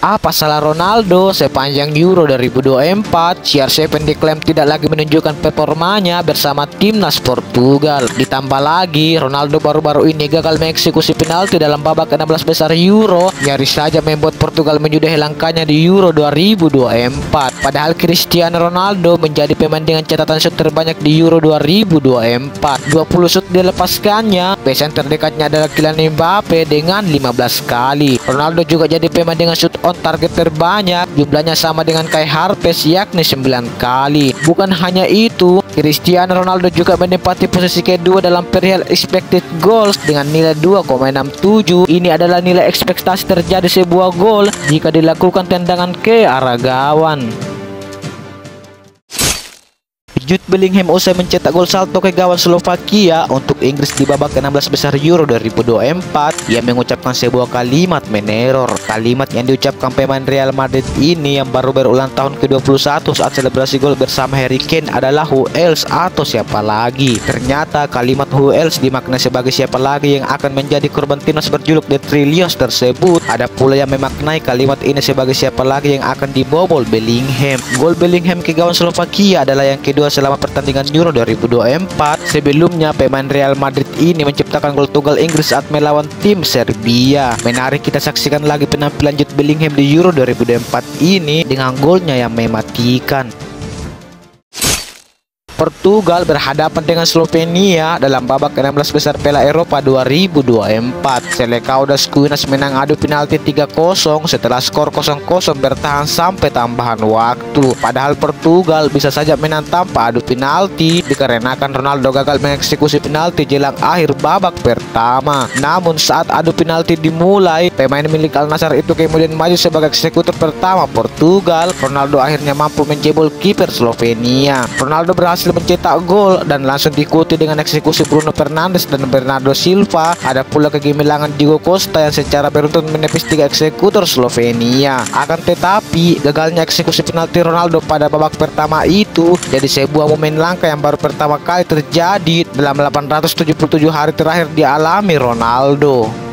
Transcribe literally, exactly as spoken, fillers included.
Apa salah Ronaldo? Sepanjang Euro dua ribu dua puluh empat, C R tujuh diklaim tidak lagi menunjukkan performanya bersama timnas Portugal. Ditambah lagi, Ronaldo baru-baru ini gagal mengeksekusi penalti dalam babak enam belas besar Euro, nyaris saja membuat Portugal menyudahi langkahnya di Euro dua ribu dua puluh empat. Padahal Cristiano Ronaldo menjadi pemain dengan catatan shoot terbanyak di Euro dua ribu dua puluh empat. dua puluh shoot dilepaskannya. Pesan terdekatnya adalah Kylian Mbappe dengan lima belas kali. Ronaldo juga jadi pemain dengan shoot on target terbanyak, jumlahnya sama dengan Kai Havertz yakni sembilan kali. Bukan hanya itu, Cristiano Ronaldo juga menempati posisi kedua dalam perihal expected goals dengan nilai dua koma enam tujuh. Ini adalah nilai ekspektasi terjadi sebuah gol jika dilakukan tendangan ke arah gawang. Jude Bellingham usai mencetak gol salto ke gawang Slovakia untuk Inggris di babak enam belas besar Euro dua ribu dua puluh empat, ia mengucapkan sebuah kalimat meneror. Kalimat yang diucapkan pemain Real Madrid ini yang baru berulang tahun ke dua puluh satu saat selebrasi gol bersama Harry Kane adalah who else atau siapa lagi. Ternyata kalimat who else dimaknai sebagai siapa lagi yang akan menjadi korban timnas berjuluk The Trillions tersebut. Ada pula yang memaknai kalimat ini sebagai siapa lagi yang akan dibobol Bellingham. Gol Bellingham ke gawang Slovakia adalah yang kedua selama pertandingan Euro dua ribu dua puluh empat. Sebelumnya pemain Real Madrid ini menciptakan gol tunggal Inggris saat melawan tim Serbia. Menarik kita saksikan lagi penampilan Jude Bellingham di Euro dua ribu dua puluh empat ini dengan golnya yang mematikan. Portugal berhadapan dengan Slovenia dalam babak enam belas besar Piala Eropa dua ribu dua puluh empat. Selecao das Cuinas menang adu penalti tiga kosong setelah skor kosong kosong bertahan sampai tambahan waktu. Padahal Portugal bisa saja menang tanpa adu penalti dikarenakan Ronaldo gagal mengeksekusi penalti jelang akhir babak pertama. Namun saat adu penalti dimulai, pemain milik Al Nassr itu kemudian maju sebagai eksekutor pertama Portugal. Ronaldo akhirnya mampu menjebol kiper Slovenia. Ronaldo berhasil mencetak gol dan langsung diikuti dengan eksekusi Bruno Fernandes dan Bernardo Silva. Ada pula kegemilangan Diego Costa yang secara beruntun menepis tiga eksekutor Slovenia. Akan tetapi gagalnya eksekusi penalti Ronaldo pada babak pertama itu jadi sebuah momen langka yang baru pertama kali terjadi dalam delapan ratus tujuh puluh tujuh hari terakhir dialami Ronaldo.